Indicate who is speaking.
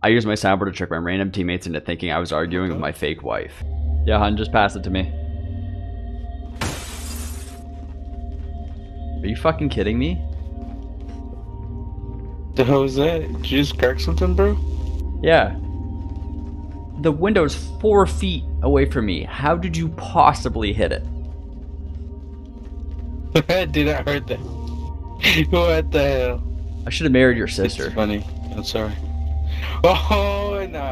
Speaker 1: I used my soundboard to trick my random teammates into thinking I was arguing with my fake wife. Yeah, hun, just pass it to me. Are you fucking kidding me?
Speaker 2: The hell is that? Did you just crack something, bro?
Speaker 1: Yeah. The window's 4 feet away from me. How did you possibly hit it?
Speaker 2: Dude, I heard that. What the hell?
Speaker 1: I should have married your sister.
Speaker 2: It's funny. I'm sorry. Oh, no.